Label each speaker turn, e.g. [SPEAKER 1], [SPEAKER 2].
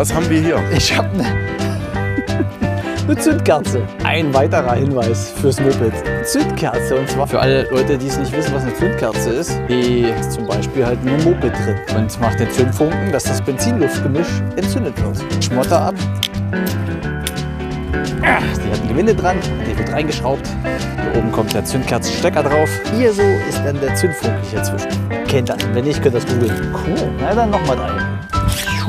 [SPEAKER 1] Was haben wir hier?
[SPEAKER 2] Ich habe eine Zündkerze. Ein weiterer Hinweis fürs Moped. Zündkerze, und zwar für alle Leute, die es nicht wissen, was eine Zündkerze ist. Die ist zum Beispiel halt in einem Moped drin und macht den Zündfunken, dass das Benzin-Luft-Gemisch entzündet wird. Schmotter ab. Die hat ein Gewinde dran, die wird reingeschraubt. Hier oben kommt der Zündkerzenstecker drauf. Hier so ist dann der Zündfunken hier zwischen. Kennt das? Wenn nicht, könnt ihr das googeln. Cool. Na dann nochmal rein.